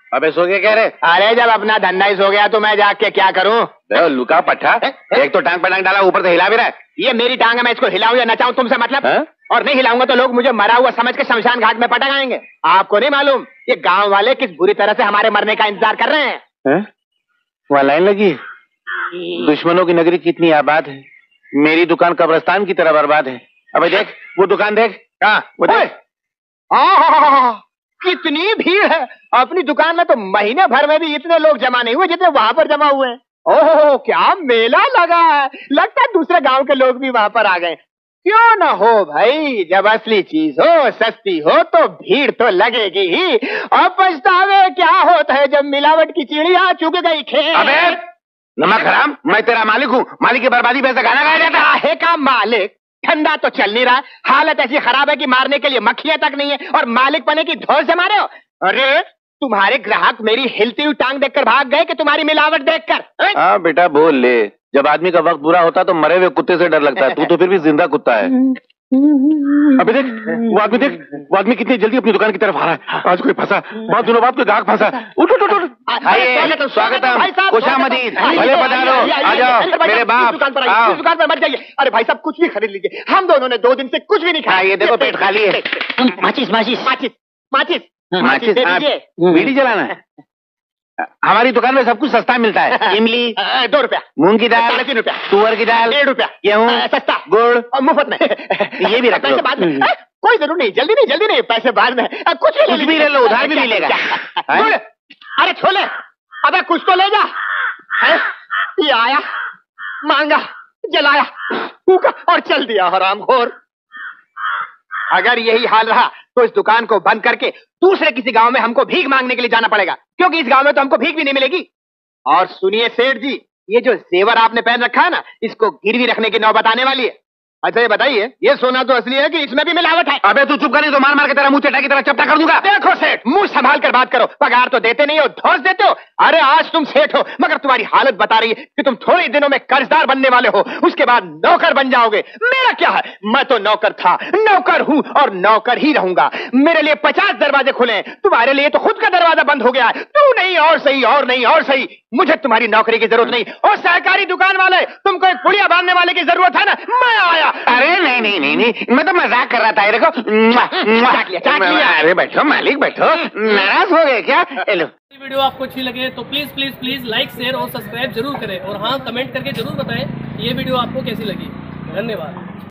अबे सो गए कह रहे? अरे जब अपना धंधा ही सो गया तो मैं जाग के क्या करूं? लुका पट्टा, एक तो टांग पर टांग डाला, ऊपर से हिला भी रहा है। ये मेरी टांग है, मैं इसको हिलाऊं या नचाऊं तुमसे मतलब? और नहीं हिलाऊंगा तो लोग मुझे मरा हुआ समझ के शमशान घाट में पटक आएंगे। आपको नहीं मालूम ये गांव वाले किस बुरी तरह से हमारे मरने का इंतजार कर रहे हैं। वहाँ लाइन लगी, दुश्मनों की नगरी कितनी आबाद है, मेरी दुकान कब्रिस्तान की तरह बर्बाद है। अबे देख वो दुकान देख, वो देख। कितनी भीड़ है अपनी दुकान में, तो महीने भर में भी इतने लोग जमा नहीं हुए जितने वहां पर जमा हुए हैं। ओह क्या मेला लगा है, लगता है दूसरे गांव के लोग भी वहां पर आ गए। क्यों न हो भाई, जब असली चीज हो सस्ती हो तो भीड़ तो लगेगी ही। और पछतावे क्या होता है जब मिलावट की चिड़िया चुग गई खेत। अबे नमक हराम, मैं तेरा मालिक हूँ, मालिक की बर्बादी पैसा खाना खाया जाता है का मालिक? धंधा तो चल नहीं रहा, हालत ऐसी खराब है कि मारने के लिए मक्खियां तक नहीं है और मालिक बने की धौल से मारे हो। अरे तुम्हारे ग्राहक मेरी हिलती हुई टांग देखकर भाग गए कि तुम्हारी मिलावट देखकर? हाँ बेटा बोल ले, जब आदमी का वक्त बुरा होता तो मरे हुए कुत्ते से डर लगता है, तू तो फिर भी जिंदा कुत्ता है। अबे देख वो आदमी, देख वो आदमी कितनी जल्दी अपनी दुकान की तरफ आ रहा है। आज कोई फंसा, बहुत दिनों बाद कोई ग्राहक फंसा। उठ उठ उठ, आइए स्वागतम, खुशामदीद, भले पधारो, आ जाओ मेरे बाप। दुकान पर मत जाइए। अरे भाई साहब कुछ भी खरीद लीजिए, हम दोनों ने 2 दिन से कुछ भी नहीं खाया। ये देखो पेट खाली है। माचिस माचिस माचिस माचिस माचिस बीड़ी जलाना है। हमारी दुकान में सब कुछ सस्ता मिलता है। इमली 2 रुपया, मूंग की दाल 3.5 रुपया, तुअर की दाल 1.5 रुपया, गेहूं सस्ता, गुड़ और मुफ्त में। ये भी रख लो। पैसे बाद में, कोई जरूर नहीं, जल्दी नहीं, पैसे बाद में। कुछ भी ले लो, उधार भी मिलेगा। अरे छोले, अबे कुछ तो ले जा। ये आया, मांगा, जलाया, फूका और चल दिया हरामखोर। अगर यही हाल रहा तो इस दुकान को बंद करके दूसरे किसी गांव में हमको भीख मांगने के लिए जाना पड़ेगा, क्योंकि इस गांव में तो हमको भीख भी नहीं मिलेगी। और सुनिए सेठ जी, ये जो जेवर आपने पहन रखा है ना, इसको गिरवी रखने की नौबत आने वाली है। अच्छा ये बताइए, ये सोना तो असली है कि इसमें भी मिलावट है? अबे तू चुप कर, नहीं तो मार मार के तेरा मुंह चटा की तरह चपटा कर दूंगा। देखो सेठ, मुंह संभाल कर बात करो, पगार तो देते नहीं हो, धौंस देते हो। अरे आज तुम सेठ हो, मगर तुम्हारी हालत बता रही है कि तुम थोड़े ही दिनों में कर्जदार बनने वाले हो, उसके बाद नौकर बन जाओगे। मेरा क्या है, मैं तो नौकर था, नौकर हूँ और नौकर ही रहूंगा। मेरे लिए 50 दरवाजे खुले हैं, तुम्हारे लिए तो खुद का दरवाजा बंद हो गया है। तू नहीं और सही, और नहीं और सही, मुझे तुम्हारी नौकरी की जरूरत नहीं। और सहकारी दुकान वाले, तुमको एक पुड़िया बांधने वाले की जरूरत है ना, मैं आया। अरे नहीं, मैं तो मजाक कर रहा था। देखो चाट लिया। अरे बैठो मालिक बैठो, नाराज हो गए क्या? हेलो, वीडियो आपको अच्छी लगे तो प्लीज लाइक शेयर और सब्सक्राइब जरूर करें, और हाँ कमेंट करके जरूर बताएं ये वीडियो आपको कैसी लगी। धन्यवाद।